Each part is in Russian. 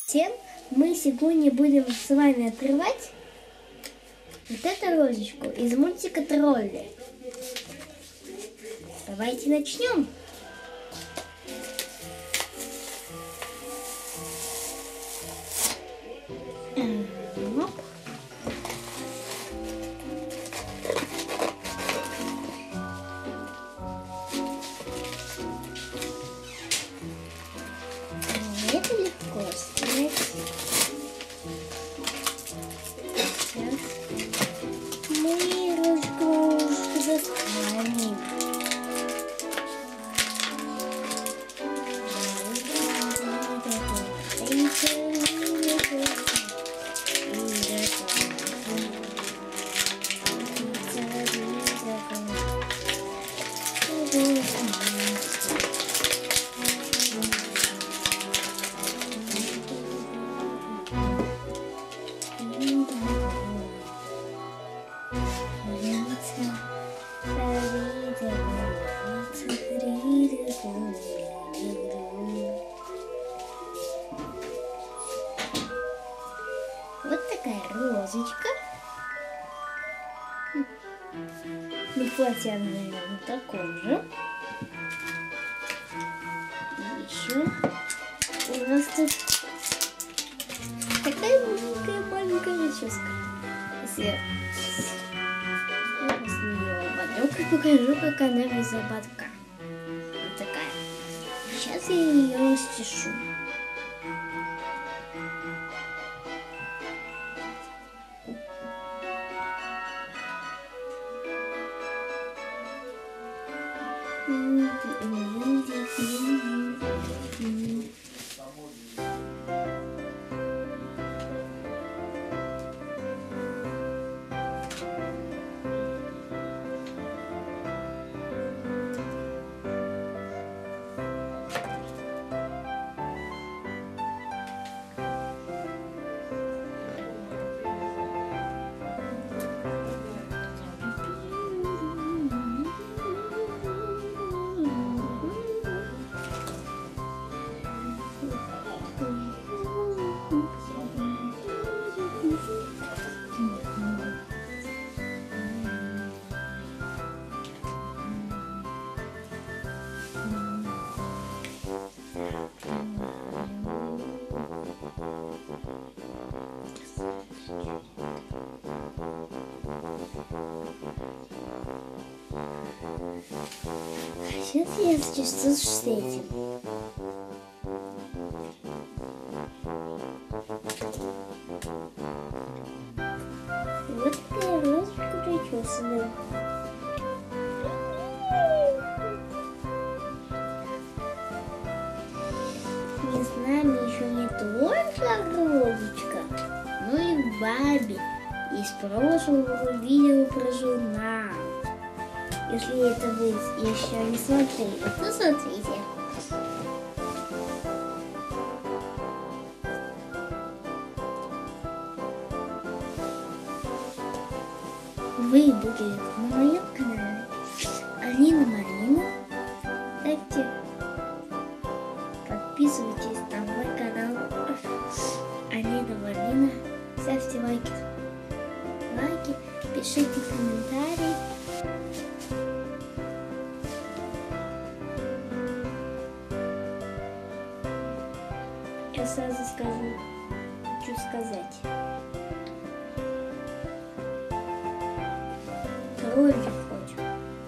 Всем мы сегодня будем с вами открывать вот эту розочку из мультика «Тролли». Давайте начнем. Оп. Это легко снять. Сейчас мы розочку достанем. Вот такая розочка. Ну, платье, наверное, такое же. И еще у нас тут такая маленькая расческа. Если я с нее ободок и покажу, как она без ободка. Вот такая. Сейчас я ее расчешу. Сейчас я расчешу с этим. Вот такая розочка причесанная. Не с нами еще не только розочка, но и Барби из прошлого видео про журнал. Если это вы еще не смотрели, то смотрите. Вы будете на моем канале Алина Марина. Ставьте, подписывайтесь на мой канал Алина Марина. Ставьте лайки, пишите комментарии. Я сразу хочу сказать. Тролли хоть.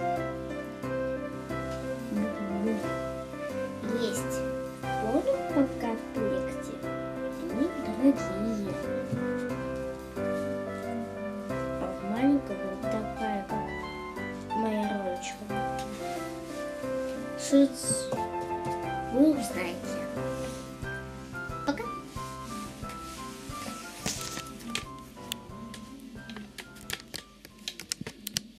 Есть воду в комплекте. Они дорогие. А в маленьком вот такая, как моя розочка. Вы узнаете.